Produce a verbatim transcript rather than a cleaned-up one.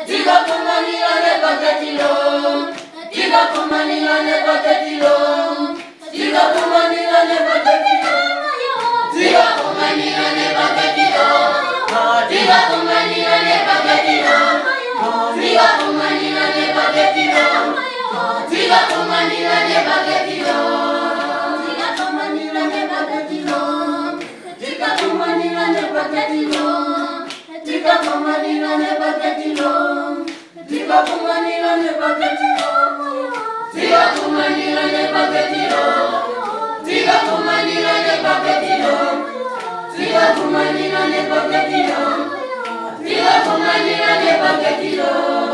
Tiga kumanila ne baketilo. Tiga kumanila ne baketilo. Tiga kumanila ne baketilo. Tiga kumanila ne baketilo. Tiga kumanila ne baketilo. Tiga kumanila ne baketilo. Tiga kumanila ne baketilo. Tiga kumanila ne baketilo. Tiga kumanila ne baketilo. Tiga kumanila ne baketilo. Tiga kumanila ne baketilo. Tiga kumanila ne baketilo. Tiga kumanila ne baketilo. Tiga kumanila ne baketilo. Tiga kumanila ne baketilo.